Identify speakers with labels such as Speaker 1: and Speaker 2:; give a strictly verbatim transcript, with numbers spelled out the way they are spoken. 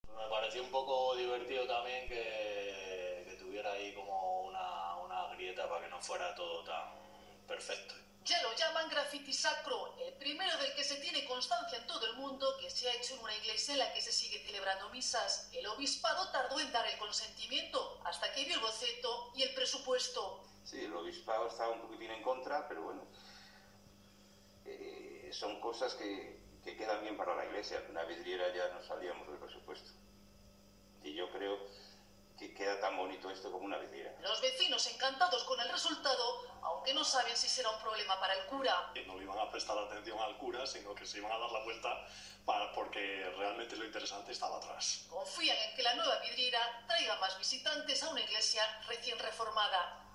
Speaker 1: Me pareció un poco divertido también que, que tuviera ahí como una, una grieta para que no fuera todo tan perfecto.
Speaker 2: Ya lo llaman graffiti sacro, el primero del que se tiene constancia en todo el mundo, que se ha hecho en una iglesia en la que se sigue celebrando misas. El obispado tardó en dar el consentimiento, hasta que vio el boceto y el presupuesto.
Speaker 3: Sí, el obispado estaba un poquitín en contra, pero bueno, eh, son cosas que, que quedan bien para la iglesia. Una vidriera ya nos salíamos del presupuesto. Y yo creo que queda tan bonito esto como una vidriera.
Speaker 2: Los vecinos encantados con el resultado, aunque no saben si será un problema para el cura.
Speaker 4: Que no le iban a prestar atención al cura, sino que se iban a dar la vuelta para, porque realmente lo interesante estaba atrás.
Speaker 2: Confían en que la nueva vidriera traiga más visitantes a una iglesia recién reformada.